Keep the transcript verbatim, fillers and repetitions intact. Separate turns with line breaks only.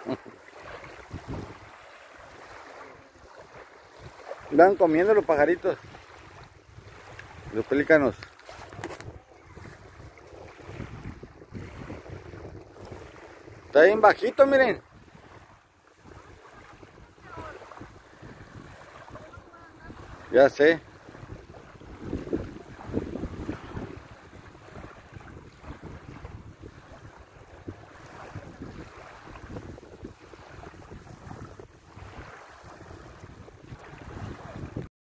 Van comiendo los pajaritos, los pelícanos. Está bien bajito, miren. Ya sé.